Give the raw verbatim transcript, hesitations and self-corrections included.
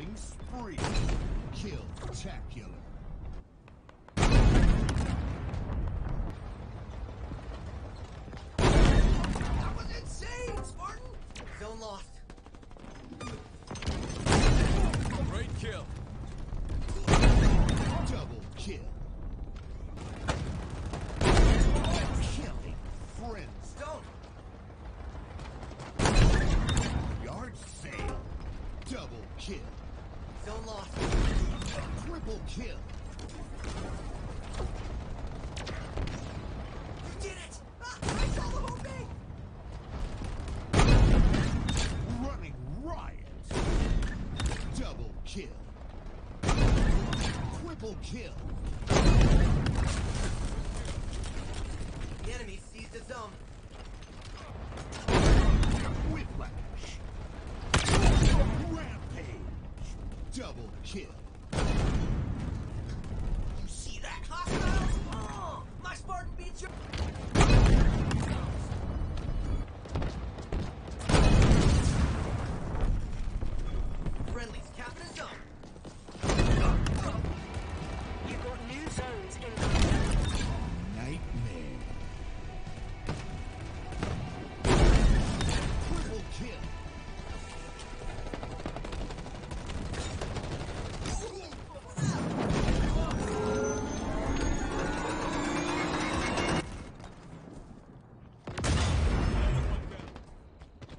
Killing spree. Kill-tacular. That was insane, Spartan! Zone lost. Great kill. Double kill. Killing friends. Zone! Yard sale. Double kill. Zone lost. Triple kill. You did it! Ah, I saw the whole thing! Running riot. Double kill. Triple kill.